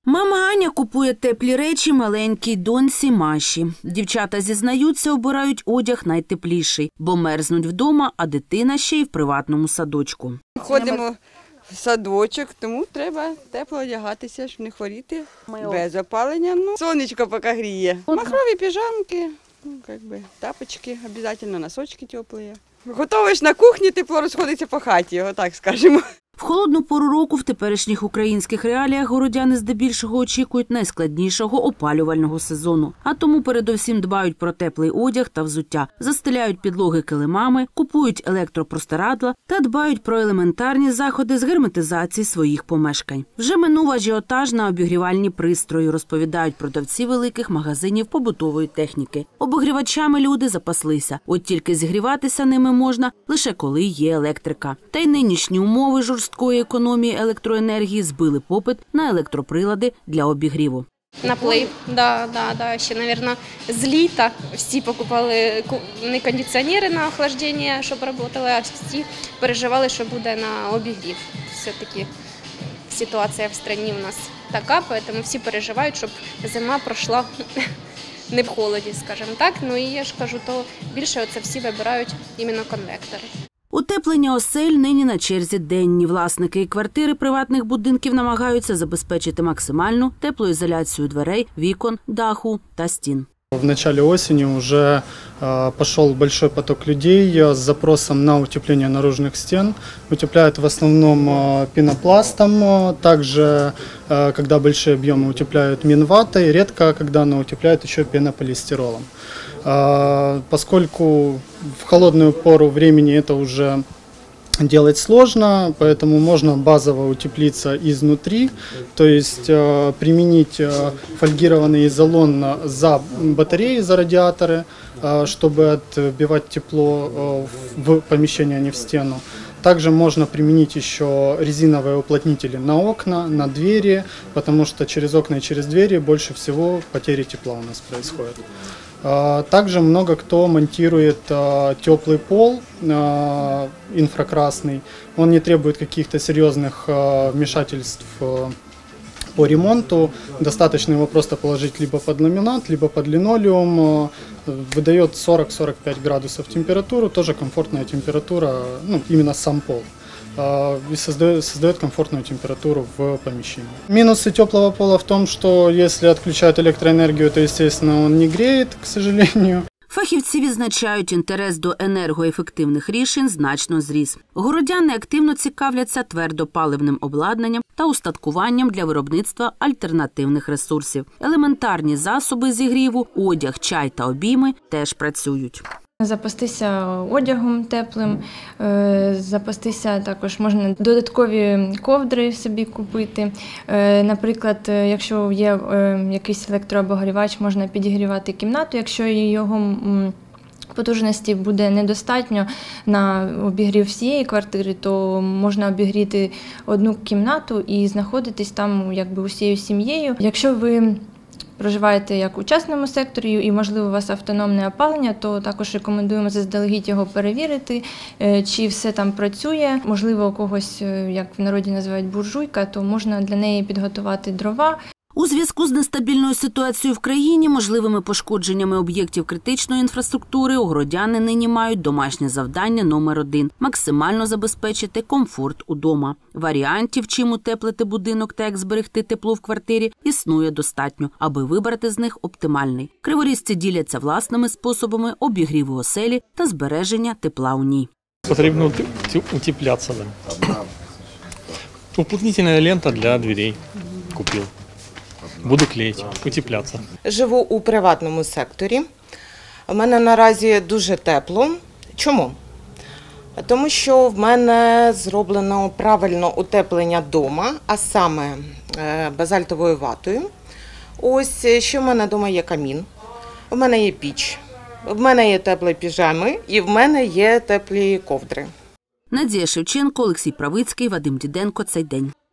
Мама Аня купує теплі речі маленькій доньці Маші. Дівчата зізнаються, обирають одяг найтепліший, бо мерзнуть вдома, а дитина ще й в приватному садочку. Ходимо в садочок, тому треба тепло одягатися, щоб не хворіти. Без опалення. Сонечко поки гріє. Махрові піжамки, тапочки, обов'язково носочки теплі. Готовиш на кухні, тепло розходиться по хаті, отак скажемо. В холодну пору року в теперішніх українських реаліях городяни здебільшого очікують найскладнішого опалювального сезону. А тому передовсім дбають про теплий одяг та взуття, застеляють підлоги килимами, купують електропростирадла та дбають про елементарні заходи з герметизації своїх помешкань. Вже минув ажіотаж на обігрівальні пристрої, розповідають продавці великих магазинів побутової техніки. Обігрівачами люди запаслися, от тільки зігріватися ними можна лише коли є електрика. Та й нинішні умови жорсткої економії електроенергії збили попит на електроприлади для обігріву. Наплив, да. Ще, мабуть, з літа всі покупали не кондиціонери на охлаждення, щоб працювали, а всі переживали, що буде на обігрів. Все-таки ситуація в країні у нас така, тому всі переживають, щоб зима пройшла не в холоді, скажімо так. Ну і я ж кажу, то більше всі вибирають іменно конвектори. Утеплення осель нині на черзі денні. Власники і квартири приватних будинків намагаються забезпечити максимальну теплоізоляцію дверей, вікон, даху та стін. В начале осени уже пошел большой поток людей с запросом на утепление наружных стен. Утепляют в основном пенопластом, также, когда большие объемы, утепляют минватой, редко, когда она утепляет еще пенополистиролом. Поскольку в холодную пору времени это уже делать сложно, поэтому можно базово утеплиться изнутри, то есть применить фольгированный изолон за батареи, за радиаторы, чтобы отбивать тепло в помещение, а не в стену. Также можно применить еще резиновые уплотнители на окна, на двери, потому что через окна и через двери больше всего потери тепла у нас происходит. Также много кто монтирует теплый пол инфракрасный. Он не требует каких-то серьезных вмешательств по ремонту. Достаточно его просто положить либо под ламинат, либо под линолеум. Выдает 40-45 градусов температуру, тоже комфортная температура, именно сам пол. И создает комфортную температуру в помещении. Минусы теплого пола в том, что если отключают электроэнергию, то, естественно, он не греет, к сожалению. Фахівці відзначають, інтерес до енергоефективних рішень значно зріс. Городяни активно цікавляться твердопаливним обладнанням та устаткуванням для виробництва альтернативних ресурсів. Елементарні засоби зігріву, одяг, чай та обійми теж працюють. Запастися одягом теплим, запастися також можна додаткові ковдри собі купити. Наприклад, якщо є якийсь електрообігрівач, можна підігрівати кімнату, якщо його потужності буде недостатньо на обігрів всієї квартири, то можна обігріти одну кімнату і знаходитись там усією сім'єю. Якщо ви проживаєте як у частному секторі і, можливо, у вас автономне опалення, то також рекомендуємо заздалегідь його перевірити, чи все там працює. Можливо, у когось, як в народі називають, буржуйка, то можна для неї підготувати дрова. У зв'язку з нестабільною ситуацією в країні, можливими пошкодженнями об'єктів критичної інфраструктури, городяни нині мають домашнє завдання номер 1 – максимально забезпечити комфорт удома. Варіантів, чим утеплити будинок та як зберегти тепло в квартирі, існує достатньо, аби вибрати з них оптимальний. Криворізці діляться власними способами обігріву оселі та збереження тепла у ній. Потрібно утеплятися. Уплотнительна лента для дверей купив. Буду клеїти, утеплятися. Живу у приватному секторі. У мене наразі дуже тепло. Чому? Тому що в мене зроблено правильно утеплення вдома, а саме базальтовою ватою. Ось ще в мене вдома є камін, в мене є піч, в мене є теплі піжами і в мене є теплі ковдри. Надія Шевченко, Олексій Правицький, Вадим Діденко. Цей день.